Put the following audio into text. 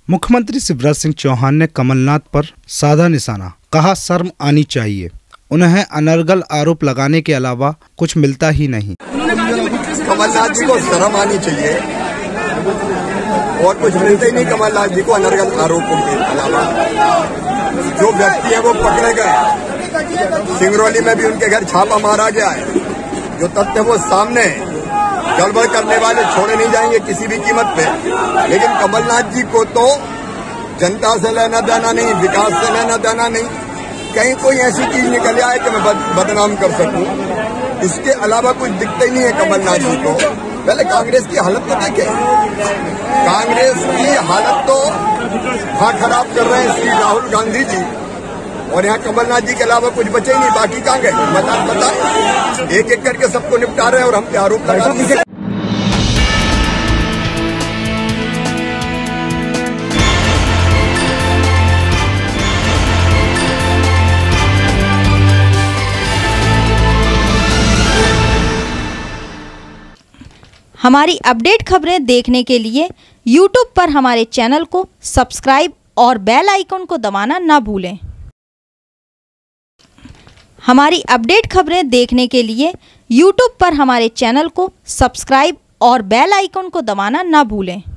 मुख्यमंत्री शिवराज सिंह चौहान ने कमलनाथ पर साधा निशाना, कहा शर्म आनी चाहिए, उन्हें अनर्गल आरोप लगाने के अलावा कुछ मिलता ही नहीं। कमलनाथ जी को शर्म आनी चाहिए और कुछ मिलता ही नहीं कमलनाथ जी को अनर्गल आरोपों के अलावा। जो व्यक्ति है वो पकड़े गए, सिंगरौली में भी उनके घर छापा मारा गया है। जो तथ्य वो सामने है, गड़बड़ करने वाले छोड़े नहीं जाएंगे किसी भी कीमत पे। लेकिन कमलनाथ जी को तो जनता से लेना देना नहीं, विकास से लेना देना नहीं, कहीं कोई ऐसी चीज निकल आए कि मैं बदनाम कर सकूं, इसके अलावा कुछ दिखता ही नहीं है कमलनाथ जी को। पहले कांग्रेस की हालत तो देखें, कांग्रेस की हालत तो खराब कर रहे हैं श्री राहुल गांधी जी, और यहाँ कमलनाथ जी के अलावा कुछ बचे ही नहीं। बाकी कहाँ गए बता, एक एक करके सबको निपटा रहे हैं और हम पे आरोप लगा रहे हैं। हमारी अपडेट खबरें देखने के लिए YouTube पर हमारे चैनल को सब्सक्राइब और बेल आइकन को दबाना ना भूलें। हमारी अपडेट खबरें देखने के लिए YouTube पर हमारे चैनल को सब्सक्राइब और बेल आइकन को दबाना ना भूलें।